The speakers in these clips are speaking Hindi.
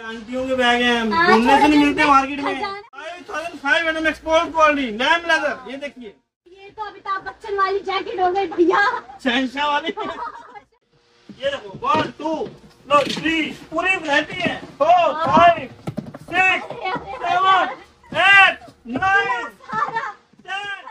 आंटियों के बैग हैं, घूमने से नहीं मिलते मार्केट में। 5500 एक्सपोर्ट क्वालिटी लैम्प लेदर, ये देखिए। ये तो अमिताभ बच्चन वाली जैकेट हो गई भैया, शहंशाह वाली। ये देखो 1 2 3 पूरी वैरायटी है। 4 5 6 7 8 9 10।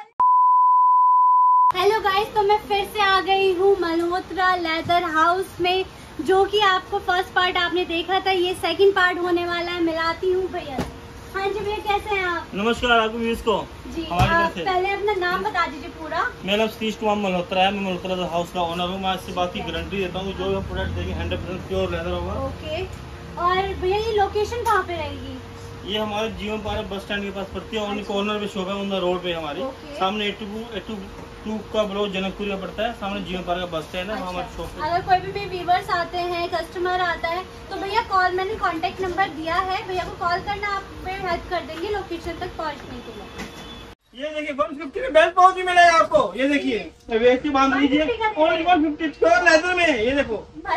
हेलो गाइस, तो मैं फिर से आ गई हूँ मल्होत्रा लेदर हाउस में, जो कि आपको फर्स्ट पार्ट आपने देखा था, ये सेकंड पार्ट होने वाला है। मिलाती हूँ भैया। हाँ जी भैया, कैसे हैं आप? नमस्कार आपको व्यूअर्स को जी। आप पहले अपना नाम बता दीजिए पूरा। मेरा नाम सतीश कुमार मल्होत्रा है। मैं मल्होत्रा हाउस का ओनर हूँ। मैं इससे बात की गारंटी देता हूँ, जो हम प्रोडक्ट देंगे 100% प्योर लेदर होगा। ओके। और भैया ये लोकेशन कहाँ पे रहेगी? ये हमारे जीवन पार्क बस स्टैंड के पास पड़ती है। ओनली कॉर्नर पे शॉप है, ऑन द रोड पे हमारी। सामने 82 का ब्लॉक जनकपुर का पड़ता है, सामने जीवन पार्क का बस स्टैंड है। हमारे शॉप पे अगर कोई भी व्यूवर्स आते हैं, कस्टमर आता है, तो भैया कॉल, मैंने कांटेक्ट नंबर दिया है, भैया को कॉल करना, आप हेल्प कर देंगे लोकेशन तक पहुंचने के लिए। ये देखिए 150 में बेल्ट पाउच भी मिलेगा आपको। ये देखिए वेस्ट बांध लीजिए, ओनली 150 प्योर लेदर में। ये देखो,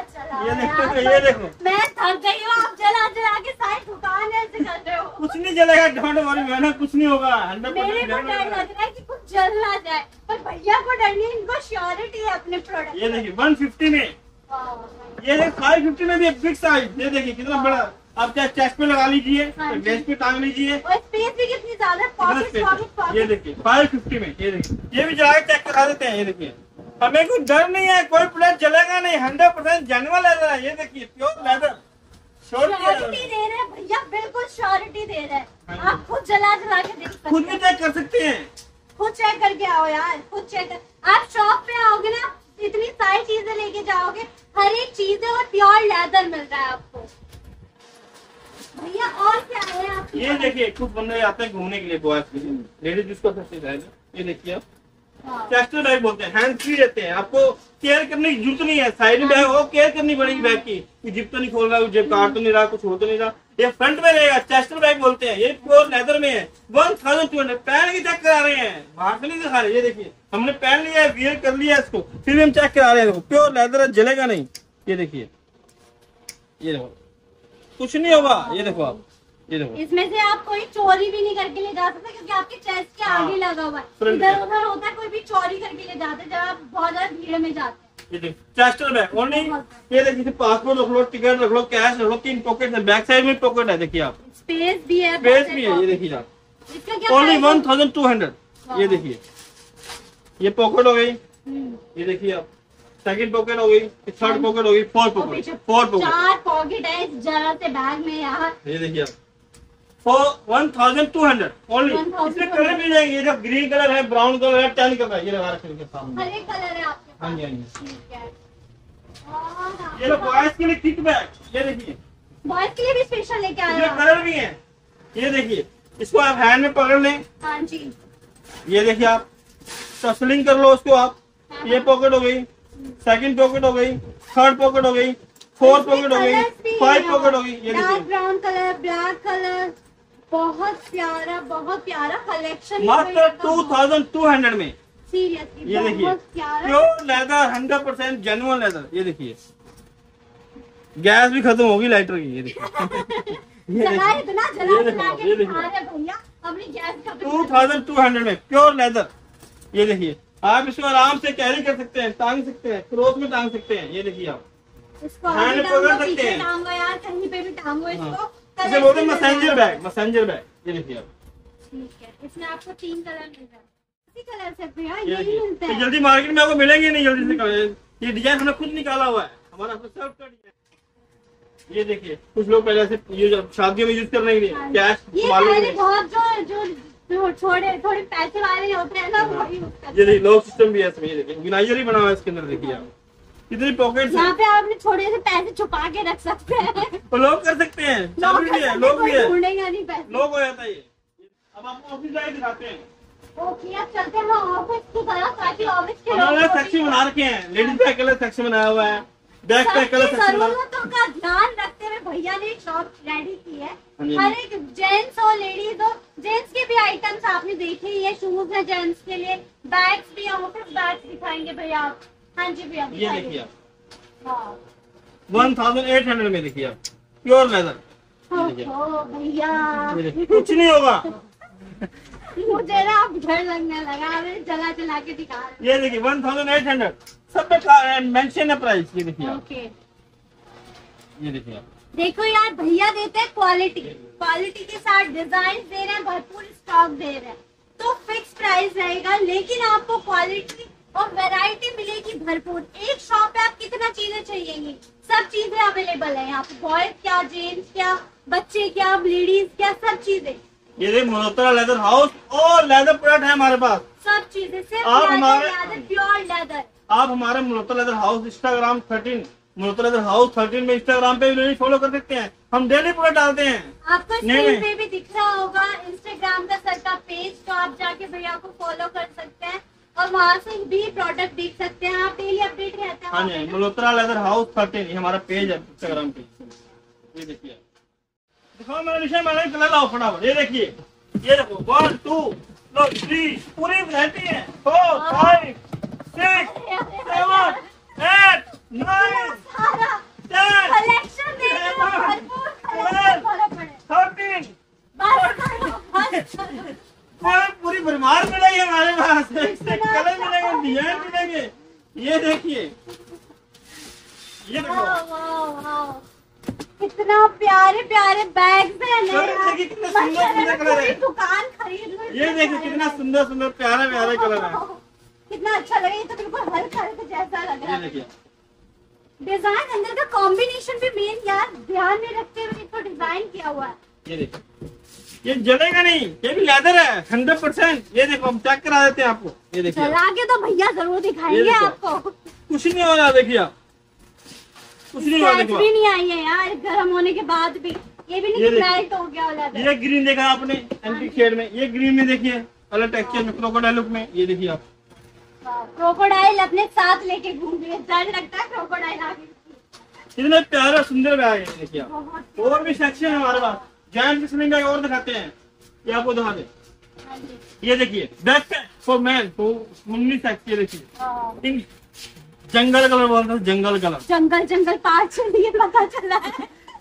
ये देखो मैं थक गई हूँ, आप जला जला के सारी दुकान ऐसे कर रहे हो। कुछ नहीं जलेगा, डोंट वरी मैडम, कुछ नहीं होगा। 100% मेरे को डर लग रहा है कि कुछ जल ना जाए, पर भैया को डर नहीं, इनको श्योरिटी है अपने प्रोडक्ट। ये देखिए 150 में, ये देखिए 550 में भी बिग साइज। ये देखिए कितना बड़ा, आप चाहे चेस्ट पे लगा लीजिए, वेस्ट पे टांग लीजिए, और स्पेस भी कितनी ज्यादा, पॉकेट। ये देखिए 550 में। ये देखिए, ये भी जला के चेक करा देते हैं। ये देखिए, हमें कुछ डर नहीं है, कोई प्रोडक्ट जलेगा नहीं, 100% जेन्युइन लेदर है। ये देखिए प्योर लेदर, श्योरिटी दे रहे हैं भैया, बिल्कुल श्योरिटी दे रहे हैं। आप खुद जला जला के देख सकते हैं, खुद भी चेक कर सकते हैं, खुद चेक करके आओ यार, खुद चेक कर। आप शॉप पे आओगे ना, इतनी सारी चीजें लेके जाओगे, हर एक चीज है और प्योर लेदर मिल रहा है आपको। भैया और क्या है आपके? ये देखिए कुछ बंदे आते हैं घूमने के लिए, बॉयज के लिए, लेडीज जिसको सबसे जाएगा। ये देखिए आप चेस्टर बैग बोलते हैं, हैंड फ्री रहते हैं, आपको केयर करने की जरूरत नहीं है। साइड बैग हो, केयर करनी पड़ेगी बैग की, जिप तो नहीं खोल रहा, जेब काट तो नहीं रहा, कुछ हो तो नहीं रहा। ये फ्रंट में रहेगा, चेस्टर बैग बोलते हैं। ये प्योर लेदर में है, 1200। पहन के चेक करा रहे हैं, बाहर से नहीं दिखा रहे। ये देखिए हमने पहन लिया है, वियर कर लिया इसको, फिर भी हम चेक करा रहे हैं। प्योर लेदर है, जलेगा नहीं। ये देखिए, ये देखो कुछ नहीं होगा। ये देखो आप, ये देखो, इसमें से आप कोई चोरी भी नहीं करके ले जा सकते, क्योंकि आपके चेस्ट के आगे लगा हुआ है। इधर उधर होता है, कोई भी चोरी करके ले जाते हैं जब आप बहुत ज्यादा भीड़ में जाते हैं। ये देखिए चेस्टर बैग ओनली। ये देखिए पासपोर्ट रख लो, टिकट रख लो, कैश रख लो, 3 पॉकेट है, बैक साइड में पॉकेट है। देखिए आप, स्पेस भी है, स्पेस भी है। ये देखिए आप, ओनली 1200। ये देखिए, ये पॉकेट हो गई। ये देखिए आप, सेकंड पॉकेट हो गई, थर्ड पॉकेट हो गई, फोर्थ पॉकेट, 4 पॉकेट है इस जरा से बैग में यहाँ। ये देखिए आप, 1200 ओनली। इसमें कलर मिल जाएंगे, जो ग्रीन कलर है, ब्राउन कलर है, टैन कलर है। ये लगा रखे हैं सामने, हर एक कलर है आपके पास। हाँ जी, हाँ जी। ठीक है। ये लो बॉयज के लिए किट बैग। ये देखिए, बॉयज के लिए भी स्पेशल लेके आए इसमें कलर भी है। ये देखिए, इसको आप हैंड में पकड़ लें। हाँ जी। ये देखिए आप, टसलिंग कर लो उसको आप। ये पॉकेट हो गई, सेकंड पॉकेट हो गई, थर्ड पॉकेट हो गई, फोर्थ पॉकेट हो गई, 5 पॉकेट हो गई। ये देखिए, ब्राउन कलर, ब्लैक कलर, बहुत प्यारा कलेक्शन। मात्र 2200 में। सीरियसली ये देखिए प्योर लेदर, 100% जेन्युइन लेदर। ये देखिए, गैस भी खत्म होगी लाइटर की। ये देखिए जला इतना जला जला के दिखा रहे भैया, अपनी गैस खत्म। 2200 में प्योर लेदर। ये देखिए, आप इसको आराम से कैरी कर सकते हैं, टांग सकते हैं, क्रोस में टांग सकते हैं। ये देखिए आप, इसको हैंड में पकड़ सकते हैं, टांगो यार, कहीं पे भी टांगो इसको। इसे बोलते हैं मैसेंजर बैग, मैसेंजर बैग। ये देखिए आप, ठीक है। इसमें आपको 3 कलर मिल रहा है, इसी कलर से भैया ये यही मिलते हैं। जल्दी मार्केट में आपको मिलेंगे नहीं जल्दी से। ये डिजाइन हमने खुद निकाला हुआ है, हमारा सर्व का डिजाइन। ये देखिए, कुछ लोग पहले से शादियों में यूज करने के लिए कैश, ये पहले बहुत जो थोड़े पैसे वाले होते हैं ना, वही यूज करते हैं। ये देखिए लॉक सिस्टम भी है इसमें। ये देखिए विनाइजर ही बना हुआ है इसके अंदर। देखिए आप, कितनी पॉकेट्स हैं। यहाँ पे आप थोड़े से पैसे छुपा के रख सकते हैं, तो लॉक कर सकते हैं, चाबी भी है, लॉक भी है, ढूंढेगा नहीं पैसे, लॉक हो जाता है ये। अब आपको ऑफिस लाइट दिखाते हैं। ओके, अब चलते हैं ऑफिस की तरफ, ताकि ऑफिस के हमारे सेक्शन बना रखे हैं, लेडीज का कलर सेक्शन बनाया हुआ है, बैग का कलर सेक्शन। जरूरतों का ध्यान रखते हुए भैया ने एक शॉप रेडी की है। हाँ जी। हर एक जेंट्स हो, लेडीज हो, जेंट्स के भी आइटम्स आपने देखे ही है, शूज है जेंट्स के लिए, बैग्स भी, ऑफिस बैग्स दिखाएंगे भैया आप। हाँ जी भैया, ये देखिए आप, हाँ 1800 में देखिए आप, प्योर लेदर, भैया कुछ नहीं होगा। मुझे ना अब डर लगने लगा, चला चला के दिखा रहे। ये देखिए 1800 सब पे मेंशन है प्राइस। ये देखिए ओके, ये देखिए देखो यार भैया देते हैं क्वालिटी के साथ डिजाइन दे रहे हैं, भरपूर स्टॉक दे रहे हैं, तो फिक्स प्राइस रहेगा, लेकिन आपको क्वालिटी और वैरायटी मिलेगी भरपूर। एक शॉप पे आप कितना चीजें चाहिए, सब चीजें अवेलेबल है यहाँ पे, बॉयज क्या, जेंट्स क्या, बच्चे क्या, लेडीज क्या, सब चीजें। ये देखिए मल्होत्रा लेदर हाउस और लेदर प्रोडक्ट है हमारे पास, सब चीजें सिर्फ आप हमारे प्योर लेदर। आप हमारे Malhotra leather house Instagram 13 Malhotra leather house 13 में इंस्टाग्राम पे भी फॉलो कर सकते हैं, हम डेली प्रोडक्ट डालते हैं। आपको स्क्रीन पे भी दिख रहा होगा इंस्टाग्राम का सर का पेज, तो आप जाके भैया को फॉलो कर सकते हैं और वहाँ से भी प्रोडक्ट देख सकते हैं, आप डेली अपडेट रहते हैं। हाँ जी, मल्होत्रा लेदर हाउस 13 ये हमारा पेज है इंस्टाग्राम पे। ये देखिए दिखाओ मेरा निशा, मैंने कलर लाओ फटाफट। ये देखिए, ये देखो 1 2 3 पूरी वैरायटी है, 4 5 6 7 8 9 10 कलेक्शन देखिए, भरपूर कलेक्शन फॉलो करें। 13 बस करो। पूरी भरमार मिलेगी हमारे पास, कलर मिलेंगे, डिजाइन मिलेंगे। ये देखिए, ये देखो कितना प्यारे प्यारे बैग्स हैं ना, देखिए कितना सुंदर सुंदर कलर है। दुकान खरीद लो। ये देखिए कितना सुंदर सुंदर प्यारे प्यारे कलर है, कितना अच्छा लगा, ये तो बिल्कुल हर घर के जैसा लग रहा ये है। देखिए डिजाइन अंदर का कॉम्बिनेशन भी मेन यार ध्यान में रखते हुए इसको डिजाइन किया हुआ है। ये देखिए, ये जलेगा नहीं, ये भी लेदर है 100%। ये देखो हम चेक करा देते हैं आपको। ये देखिए चला के तो भैया जरूर दिखाएंगे आपको। कुछ नहीं हो रहा, देखिए आप कुछ नहीं हो रहा। स्क्रैच भी नहीं आई है यार गर्म होने के बाद भी, ये भी नहीं मेल्ट हो गया वाला। ये ग्रीन देखा आपने एंटीक शेड में, ये ग्रीन में देखिए अलग टेक्सचर में, क्रोकोडाइल लुक में। ये देखिए आप क्रोकोडाइल अपने साथ लेके घूम रही है, डर लगता है क्रोकोडाइल आगे। इतने प्यारा सुंदर बैग है। देखिए आप और भी सेक्शन है हमारे पास, जेंट्स स्लिंग बैग और दिखाते हैं, ये आपको दिखा दे। ये देखिए बैग फॉर मैन तो 19 सेक्शन। ये देखिए जंगल कलर बोलते हैं, जंगल कलर, जंगल पार्ट चलिए पता चला है।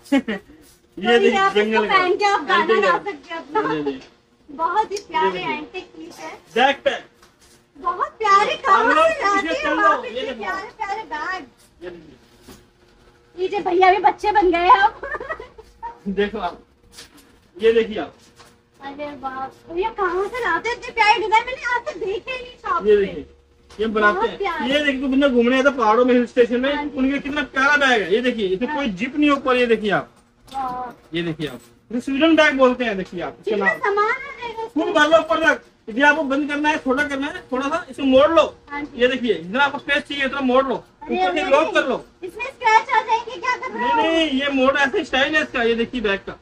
ये देखिए जंगल पहन के आप गाना गा सकते हैं अपना। कलर, बहुत ही प्यारे एंटीक पीस है, बैक पैक बहुत प्यारे कहाँ से लाते हैं चल आप लो, इतने ये देखो। प्यारे प्यारे बैग। ये देखिए। ये जो भैया भी बच्चे बन गए अब। देखो आप, ये देखिए आप, अरे बाप, भैया कहाँ से लाते हैं इतने प्यारे डिजाइन, मैंने आज तक देखे ही नहीं शॉप ये पे। देखिए ये बनाते बहुत हैं। प्यारे। ये देखिए बंदा घूमने आता पहाड़ों में, हिल स्टेशन में, हाँ जी। उनके कितना प्यारा बैग है। ये देखिए इसमें कोई जिप नहीं ऊपर। ये देखिए आप, वाह, ये देखिए आप, इसे स्वीडन बैग बोलते हैं। देखिए आप इसका कितना नाम, सामान है इसमें। फुल भर लो ऊपर तक। यदि आपको बंद करना है, छोटा करना है, थोड़ा सा इसे मोड़ लो। हाँ जी। ये देखिए जितना आपको स्पेस चाहिए उतना मोड़ लो, अरे ऊपर से अरे, लॉक कर लो। इसमें स्क्रैच आ जाएंगे, क्या कर रहे हो? नहीं, ये मोड़ ऐसे स्टाइल है इसका। ये देखिए बैग का,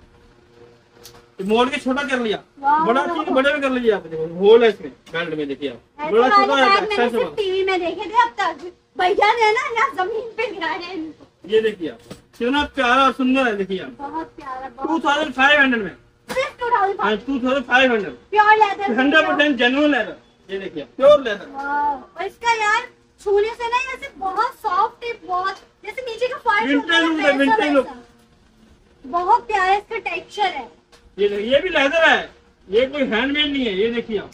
ये मोड़ के छोटा कर लिया, वाह। बड़ा चाहिए बड़े में कर लीजिए आप। देखो होल है इसमें बेल्ट में, देखिए आप ऐसे बड़ा वाले छोटा बैग है, मैंने एक्स्ट्रा सिर्फ छोटा। टीवी में देखे थे अब तक, भैया ने ना यहाँ जमीन पे गिराए हैं इनको। ये देखिए आप कितना प्यारा और सुंदर है। देखिए आप बहुत प्यारा, बहुत 2500 में, सिर्फ 2000 2500 प्योर लेदर, 100% जेन्युइन लेदर। ये देखिए प्योर लेदर। और इसका यार छूने से ना ऐसे बहुत सॉफ्ट है, बहुत जैसे नीचे का फर्श होता है ना, विंटेज लुक है, विंटेज लुक। वैसा। बहुत प्यारा इसका टेक्सचर है। ये भी लेदर है, ये कोई हैंडमेड नहीं है। ये देखिए आप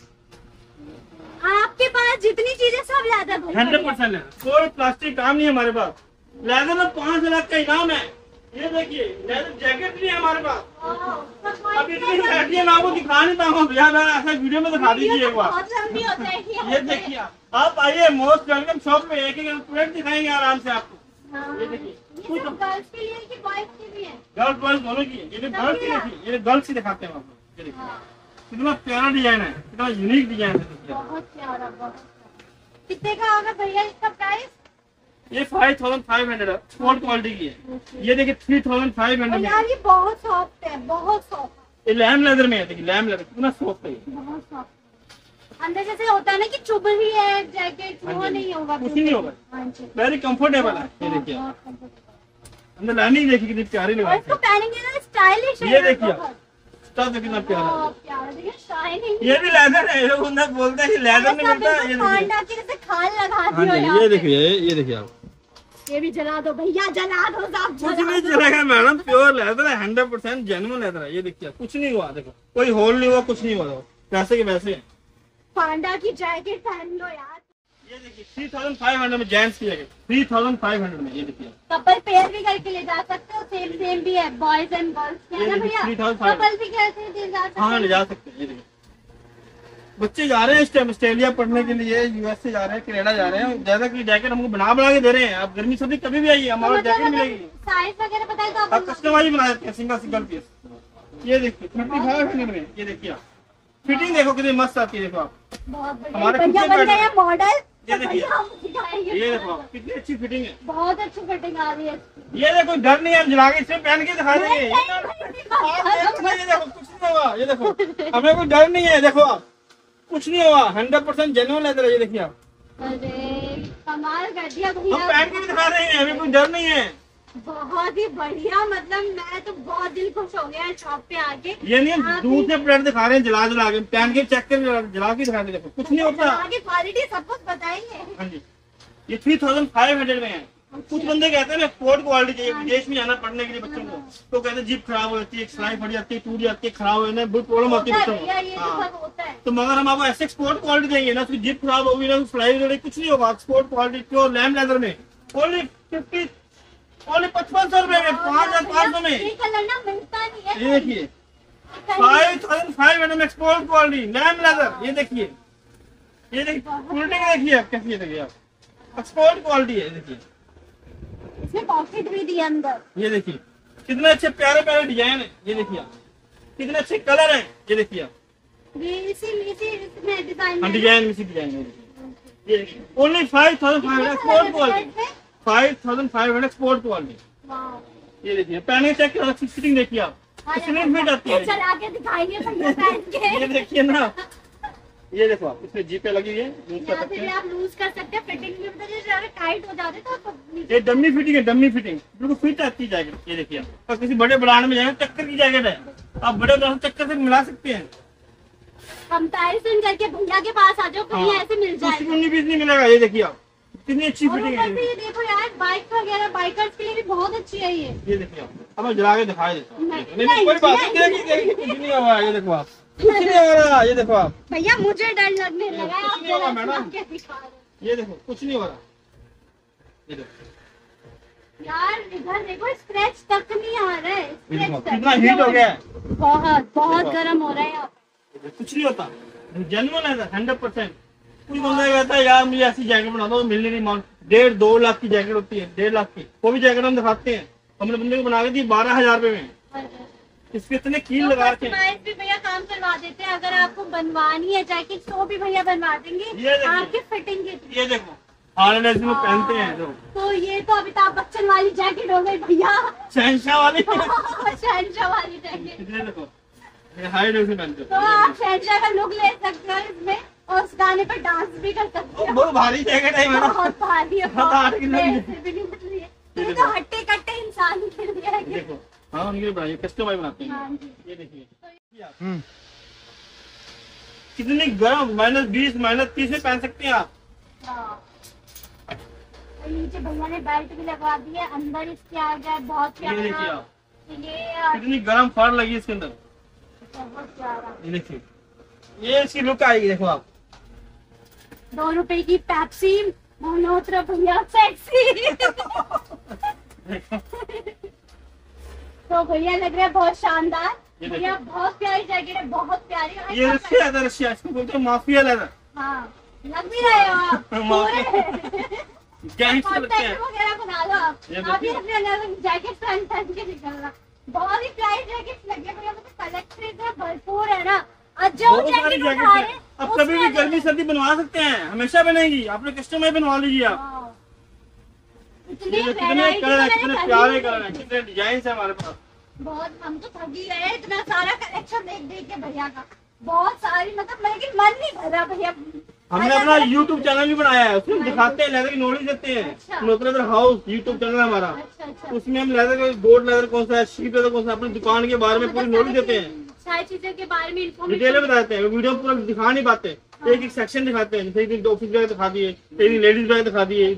आपके पास जितनी चीजें सब लेदर भरी पड़ी है। 100% है, कोई प्लास्टिक काम नहीं है हमारे पास। लेदर में 5 लाख का इनाम है। ये देखिए लेदर जैकेट भी है हमारे पास। अब इतनी वैरायटी है, मैं आपको दिखा नहीं पाऊंगा भैया, मैं ऐसा वीडियो में दिखा दीजिए एक बार। बहुत लंबी हो जाएगी। ये देखिए आप आइए, मोस्ट वेलकम शॉप में, एक एक प्रोडक्ट दिखाएंगे आराम से आपको। हाँ। ये देखिए ये सब गर्ल्स के लिए कि बॉयज के लिए? गर्ल्स बॉयज दोनों की। ये गर्ल्स की देखिए, ये गर्ल्स की दिखाते हैं आपको। ये देखिए हाँ, कितना प्यारा डिजाइन है, कितना यूनिक डिजाइन है। देखिए बहुत प्यारा, बहुत प्यारा। कितने का होगा भैया इसका प्राइस? ये 5500 है, स्पोर्ट क्वालिटी की है। ये देखिए 3500 और में, यार ये बहुत सॉफ्ट है, बहुत सॉफ्ट, ये लैम लेदर में है। देखिए लैम लेदर कितना सॉफ्ट है ये। बहुत सॉफ्ट। अंदर जैसे होता है ना कि चुभ ही है जैकेट, वो हाँ जी, नहीं होगा, कुछ नहीं होगा, हाँ जी, वेरी कंफर्टेबल है। ये देखिए बहुत comfortable। अंदर लाइनिंग देखिए कितनी प्यारी और लगाई इसको पहनेंगे ना स्टाइलिश है। ये देखिए स्टफ कितना प्यारा है। बहुत प्यारा, देखिए शाइनिंग। ये भी लेदर है, लोग अंदर बोलते हैं कि लेदर नहीं मिलता। ये देखिए जैसे खाल लगा हाँ दियो जी, यहाँ ये पे। देखिए, ये देखिए आप ये भी जला दो भैया, जला दो सब। कुछ नहीं चलेगा मैडम, प्योर लेदर है, 100% जेन्युइन लेदर है। ये देखिए कुछ नहीं हुआ, देखो कोई होल नहीं हुआ, कुछ नहीं हुआ, वैसे के वैसे है। पांडा की जैकेट पहन लो यार। ये देखिए 3500 में जेंट्स की जैकेट, 3500 में। ये देखिए कपल पेयर भी करके ले जा सकते हो, सेम भी है, बॉयज एंड गर्ल्स है ना भैया। 3500 कपल भी कैसे ले जा सकते हैं? हाँ ले जा सकते हैं। ये देखिए बच्चे जा रहे हैं इस टाइम ऑस्ट्रेलिया पढ़ने के लिए, यूएसए जा रहे हैं, कनाडा जा रहे हैं, ज्यादा की जैकेट हमको बना के दे रहे हैं। आप गर्मी सर्दी कभी भी आइए, हमारा जैकेट मिलेगी। साइज वगैरह बताए तो आप कस्टमाइज बना देते हैं, सिंगल पीस। ये देखिए 3500 में। ये देखिए आप फिटिंग देखो कितनी मस्त आती है। देखो आप बहुत हमारे बढ़िया कितने बन गया मॉडल। ये देखिए, ये देखो आप कितनी अच्छी फिटिंग है, बहुत अच्छी फिटिंग आ रही है। ये देखो डर नहीं है, हम जला के इसमें पहन के दिखा देंगे। ये देखो कुछ नहीं होगा, ये देखो हमें कोई डर नहीं है। देखो आप कुछ नहीं होगा, 100% जेन्युइन लेदर है। ये देखिए आप, अरे कमाल कर दिया हम भैया, पहन के भी दिखा रहे हैं, हमें कोई डर नहीं है। बहुत ही बढ़िया। मतलब मैं तो बहुत दिल खुश हो गया शॉप पे आके। ये नहीं हम दूर से प्रोडक्ट दिखा रहे हैं, जला के पहन के चेक कर जला के दिखा रहे हैं। देखो कुछ नहीं होता। आगे क्वालिटी सब कुछ बताएंगे। हाँ जी, ये 3500 में है। कुछ बंदे कहते हैं ना एक्सपोर्ट क्वालिटी चाहिए, विदेश में जाना पढ़ने के लिए बच्चों को, तो कहते हैं जिप खराब हो जाती है, सिलाई फट जाती है, टूट जाती है, खराब हो बहुत प्रॉब्लम होती है बच्चों को। हाँ। तो मगर हम आपको ऐसे एक्सपोर्ट क्वालिटी देंगे ना, उसकी जिप खराब होगी ना, सिलाई वगैरह कुछ नहीं होगा। Export quality pure lamb leather में ओनली 5500 रुपए में, 5500 में। ये कलर ना मिलता नहीं है। ये देखिए 5500 में एक्सपोर्ट क्वालिटी लैम लेदर। ये देखिए, ये देखिए फिटिंग देखिए आप कैसी है, देखिए आप एक्सपोर्ट क्वालिटी है। देखिए इसमें पॉकेट भी दी अंदर। ये देखिए कितने अच्छे प्यारे प्यारे डिजाइन है। ये देखिए आप कितने अच्छे कलर हैं। ये देखिए आप ये इसी इसमें डिजाइन हाँ डिजाइन में डिजाइन है। ये देखिए only 5500 export quality, 5500 export quality. ये देखिए पहने चेक करो, फिटिंग देखिए आप कितनी फिट आती है। चला के दिखाइए भैया पहन के। ये देखिए ना, ये देखो आप इसमें जीपे लगी हुई है, लूज कर यहाँ सकते से भी हैं। आप लूज कर सकते हैं। फिटिंग भी मतलब ज्यादा टाइट हो जाते तो आपको नीचे- ये डमी फिटिंग है, डमी फिटिंग बिल्कुल फिट आती है जैकेट। ये देखिए आप, और किसी बड़े ब्रांड में जाएंगे चक्कर की जैकेट है, आप बड़े ब्रांड चक्कर से मिला सकते हैं। कंपैरिजन करके भैया के पास आ जाओ, कहीं हाँ, ऐसे मिल जाए। 19 नहीं मिलेगा। ये देखिए आप कितनी अच्छी और फिटिंग ऊपर से है। ये देखो यार, बाइक वगैरह बाइकर्स के लिए भी बहुत अच्छी है ये। ये देखिए आप, अब मैं जला के दिखा देता हूँ। नहीं, नहीं कोई बात नहीं, देखिए देखिए कुछ नहीं होगा। ये देखो आप कुछ नहीं हो रहा। ये देखो आप, भैया मुझे डर लगने लगा है, कुछ आप नहीं होगा जरा मैडम। चला के दिखा रहे हो। ये देखो कुछ नहीं हो रहा। ये देखो यार इधर देखो, स्क्रैच तक नहीं आ रहा है। ये देखो स्क्रैच कितना हीट हो गया है। बहुत बहुत गर्म हो रहा है यहाँ पे। कुछ नहीं होता, जेन्युइन है 100%। कोई बंदा कहता है यार मुझे ऐसी जैकेट बना दो, मिलने नहीं मांग 1.5-2 लाख की जैकेट होती है, 1.5 लाख की। वो भी जैकेट हम दिखाते हैं, हमने बंदे को बना के दी 12,000 रुपए में। इसके इतने कील तो लगा के कस्टमाइज भी भैया काम करवा देते हैं। अगर आपको बनवानी है जैकेट तो भी भैया बनवा ये देंगे देखिए। आपकी फिटिंग के। ये देखो हार्नेस में पहनते हैं जो तो ये तो अमिताभ बच्चन वाली जैकेट हो गई भैया। शहनशाह वाली। शहनशाह वाली जैकेट। ये देखो ये हाई ड्रेस में पहनते तो आप शहनशाह का लुक ले सकते हो इसमें, और उस गाने पर डांस भी कर सकते हो। हो। बहुत भारी जैकेट है मैडम। बहुत भारी है, हाँ, 8 किलो की। पैसे भी नहीं मिल रही है। ये तो हट्टे कट्टे इंसान के लिए है। देखो हाँ उनके बनाइए, कस्टमाइज बनाते हैं। हाँ जी। ये देखिए कितनी गर्म, -20 -30 में पहन सकते हैं आप। हाँ। और नीचे भैया ने बेल्ट भी लगवा दी है, अंदर इसके आ गया बहुत ये देखिए प्यारा। आप ये कितनी गर्म फर लगी इसके अंदर। बहुत प्यारा। ये देखिए ये इसकी लुक आएगी। देखो आप 2 रुपए की पेप्सी, मल्होत्रा भैया सेक्सी। तो भैया लग रहा है बहुत शानदार। ये भैया देखो। बहुत प्यारी जैकेट है, बहुत प्यारी। ये रशिया है, रशिया इसको बोलते हैं माफिया लेदर। हाँ लग भी रहे हो आप पूरे। गैंगस्टर लगते हैं। कॉन्टैक्ट वगैरह बना लो आप। ये आप ही देखिए। अपने अलग जैकेट पहन के निकलना। बहुत ही प्यारी जैकेट लगे भैया, मतलब कलेक्शन इतना भरपूर है ना। और जो बहुत सारी जैकेट जैकेट उठा है, रहे अब कभी भी गर्मी सर्दी बनवा सकते हैं, हमेशा बनेगी। आपने कस्टमाइज बनवा लीजिए आप। हाँ। ये जो कितने variety कलर है, मैंने कितने कभी प्यारे नहीं कलर है, देखी। कितने डिजाइन है हमारे पास। बहुत, हम तो थक ही गए इतना सारा कलेक्शन देख देख के भैया का। बहुत सारी, मतलब लेकिन मन नहीं भर रहा भैया। हमने अपना YouTube चैनल भी बनाया है, उसमें दिखाते हैं, लेदर की नॉलेज देते हैं। अच्छा। लेदर हाउस YouTube चैनल है हमारा। अच्छा अच्छा। उसमें हम लेदर का गोल्ड लेदर कौन सा है, शीप लेदर कौन सा है, अपनी दुकान के बारे में पूरी नॉलेज देते हैं, सारी चीजों के बारे में डिटेल में बताते हैं। वीडियो पूरा दिखा नहीं पाते, एक एक सेक्शन दिखाते हैं। जैसे एक दिन ऑफिस बैग दिखा दिए, एक दिन लेडीज बैग दिखा दिए, एक दिन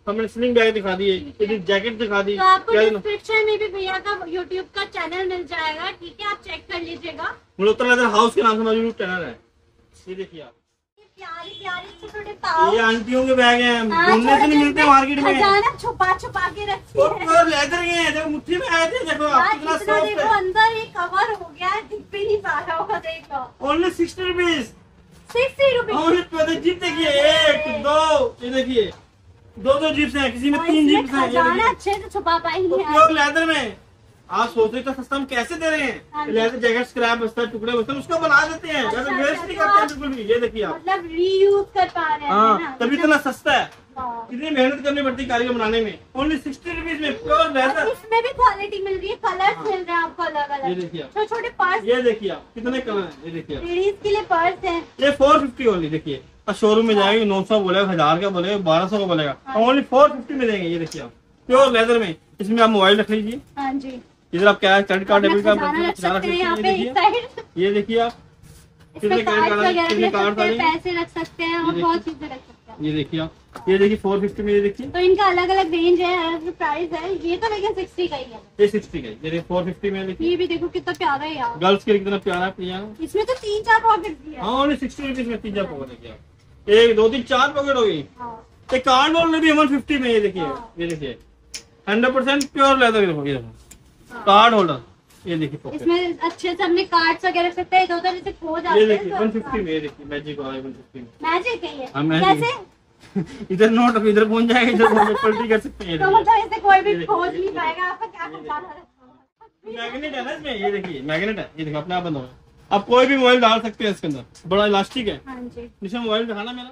हमने स्लिंग बैग दिखा दिए, ये जैकेट दिखा दी। तो आपको डिस्क्रिप्शन में भी भैया का यूट्यूब का चैनल मिल जाएगा, ठीक है, आप चेक कर लीजिएगा। मल्होत्रा लेदर हाउस के नाम से हमारा यूट्यूब चैनल है। ये देखिए आप, प्यारी प्यारी छोटे पाउच, ये आंटियों के बैग हैं, घूमने से नहीं मिलते मार्केट में। खजाना छुपा छुपा के रखी है। और लेदर के हैं, देखो मुट्ठी में आए थे, देखो आप कितना सॉफ्ट देखो है। अंदर ही कवर हो गया है, दिख भी नहीं पा रहा होगा, देख लो। Only 60 rupees. 60 रुपीज। जीप देखिए, 1 2, ये देखिए 2 जीप्स हैं, किसी में 3 जीप्स हैं। खजाना अच्छे से छुपा पाएंगे प्योर लेदर में। आप सोच रहे सस्ता हम कैसे दे रहे हैं। लेदर जैकेट स्क्रैप बचता है, टुकड़े बचते हैं, उसको बना देते हैं, वेस्ट नहीं करते हैं बिल्कुल भी। ये देखिए आप, मतलब रीयूज कर पा रहे हैं। हाँ, तभी इतना सस्ता है। कितनी मेहनत करनी पड़ती है कारीगर बनाने में। ओनली 60 रुपीज में प्योर लेदर। इसमें भी क्वालिटी मिल रही है, कलर्स मिल रहे हैं आपको अलग अलग। ये देखिए आप, छोटे छोटे पर्स, ये देखिए आप कितने कलर हैं। ये देखिए आप, लेडीज के लिए पर्स है। ये 450 ओनली। देखिए और शोरूम में जाएंगे 900 बोलेगा, 1000 का बोलेगा, 1200 का बोलेगा, ओनली 450 में देंगे। ये देखिए आप, प्योर लेदर में। इसमें आप मोबाइल रख लीजिए, हाँ जी, इधर आप क्या क्रेडिट कार्ड, डेबिट कार्ड खजाना रख सकते हैं यहाँ पे इस रख। साइड। ये देखिए आप, इसमें कार्ड वगैरह कितने रख कार्ड सकते हैं, आ पैसे रख सकते हैं और बहुत चीजें रख सकते हैं। ये देखिए आप, ये देखिए 450 में। ये देखिए तो इनका अलग अलग रेंज है, अलग प्राइस है। ये तो लेकिन 60 का ही है। ये 60 का है, ये देखिए 450 में। देखिए ये भी देखो कितना प्यारा है यार, गर्ल्स के लिए कितना प्यारा है पिजामा। इसमें तो 3-4 पॉकेट भी है। हाँ ओनली 60 रुपीज में 3 पॉकेट। देखिए आप, 1 2 3 4 पॉकेट हो गई। हाँ। ये कार्ड होल्डर भी 150 में। ये देखिए, ये देखिए 100% प्योर लेदर। देखो ये देखो कार्ड होल्डर, ये देखिए पॉकेट। इसमें अच्छे से अपने कार्ड्स वगैरह रख सकते हैं, इधर जैसे खो जाते ये हैं। देखिए 150 में। ये देखिए मैजिक वाला 150 में। मैजिक है ये। हाँ, मैजिक। कैसे? इधर नोट इधर पहुंच जाएगा, इधर पलटी कर सकते हैं। तो मतलब इसे कोई भी खोज नहीं पाएगा, आपका क्या खजाना रखा होगा। मैग्नेट है ना इसमें। ये देखिए मैग्नेट है, ये देखो अपने आप बंद होगा। आप कोई भी मोबाइल डाल सकते हैं इसके अंदर, बड़ा इलास्टिक है। हाँ जी, नीचे मोबाइल दिखाना मेरा,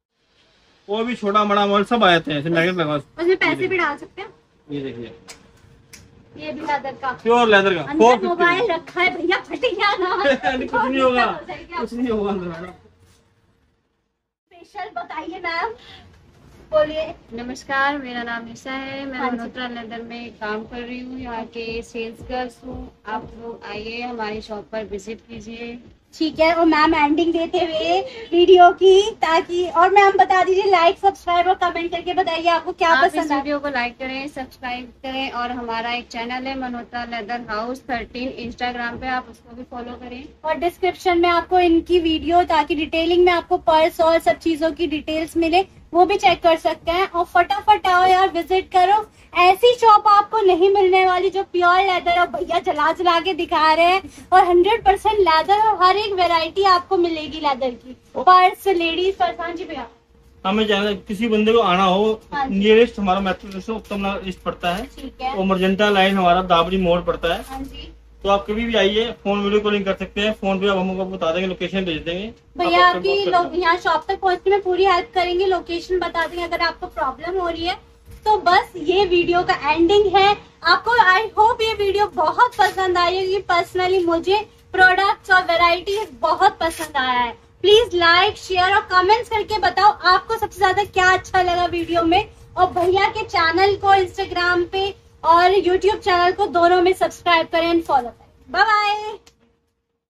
कोई भी छोटा बड़ा मोबाइल सब आ जाते हैं, मैग्नेट लगा। उसमें पैसे भी डाल सकते हैं। ये देखिए ये भी लेदर का, प्योर लेदर का अंदर 450 मोबाइल रखा है भैया, फट गया ना। कुछ नहीं होगा, कुछ नहीं होगा अंदर। स्पेशल बताइए मैम, बोलिए। नमस्कार, मेरा नाम निशा है। मैं मल्होत्रा लेदर में काम कर रही हूँ, यहाँ के सेल्स गर्ल्स हूँ। आप लोग आइए, हमारी शॉप पर विजिट कीजिए। ठीक है, और मैम एंडिंग देते हुए वीडियो की, ताकि और मैम बता दीजिए लाइक सब्सक्राइब और कमेंट करके बताइए आपको क्या आप पसंद इस है। वीडियो को लाइक करें, सब्सक्राइब करें, और हमारा एक चैनल है मल्होत्रा लेदर हाउस 13 इंस्टाग्राम पे, आप उसको भी फॉलो करें। और डिस्क्रिप्शन में आपको इनकी वीडियो, ताकि डिटेलिंग में आपको पर्स और सब चीजों की डिटेल्स मिले, वो भी चेक कर सकते हैं। और फटाफट आओ यार, विजिट करो। ऐसी शॉप आपको नहीं मिलने वाली जो प्योर लेदर और भैया जला जला के दिखा रहे हैं, और 100% लेदर और हर एक वेराइटी आपको मिलेगी लेदर की। Purse, ladies purse. हाँ जी भैया, हमें जाना, किसी बंदे को आना हो, हाँ जी। नियरेस्ट हमारा metro station Uttam Nagar east पड़ता है, ठीक है। और मरजेंटा लाइन हमारा दाबरी मोड़ पड़ता है। हाँ जी तो आप कभी भी आइए, फोन वीडियो कॉलिंग कर सकते हैं। फोन पे आप हमको बता देंगे, लोकेशन भेज देंगे, भैया। आप आपकी लोग यहाँ शॉप तक पहुँचने में पूरी हेल्प करेंगे, लोकेशन बता देंगे। अगर आपको प्रॉब्लम हो रही है तो बस ये वीडियो का एंडिंग है। आपको आई होप ये वीडियो बहुत पसंद आई होगी। पर्सनली मुझे प्रोडक्ट्स और वेराइटीज बहुत पसंद आया है। प्लीज लाइक, शेयर और कमेंट्स करके बताओ आपको सबसे ज्यादा क्या अच्छा लगा वीडियो में। और भैया के चैनल को इंस्टाग्राम पे और यूट्यूब चैनल को दोनों में सब्सक्राइब करें एंड फॉलो करें। Bye bye.